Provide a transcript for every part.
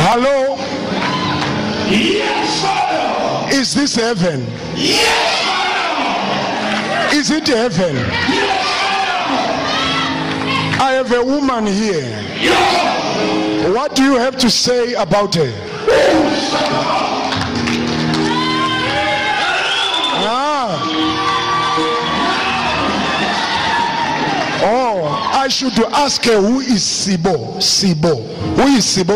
Hello? Yes, Father. Is this heaven? Yes, Father. Is it heaven? Yes, Father. I have a woman here. Yes. What do you have to say about her? Oh, I should ask her, who is Sibo? Sibo. Who is Sibo?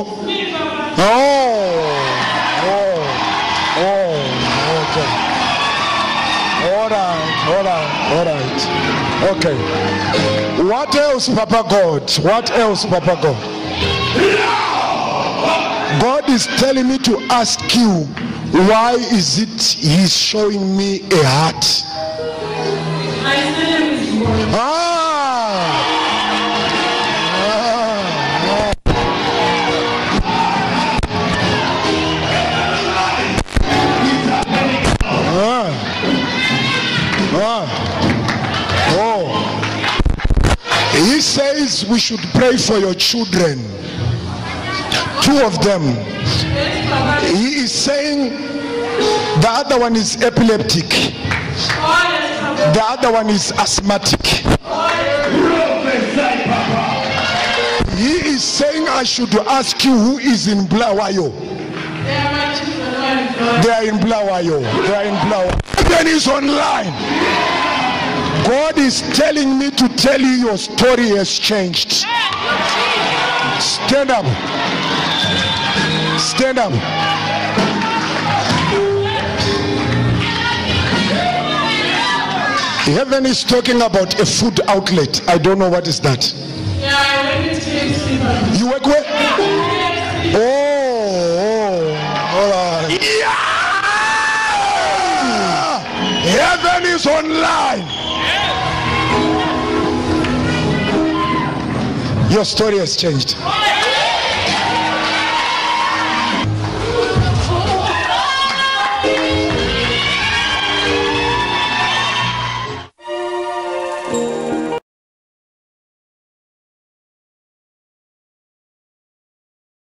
Okay. All right. Okay. What else, Papa God? What else, Papa God? God is telling me to ask you, why is it he's showing me a heart? He says we should pray for your children. 2 of them. He is saying the other one is epileptic. The other one is asthmatic. He is saying I should ask you, who is in Blawayo? They are in Blawayo. Heaven is online. God is telling me to tell you your story has changed. Stand up. Stand up. Heaven is talking about a food outlet. I don't know what is that. You work where? Oh, all right. Yeah! Heaven is online. Your story has changed.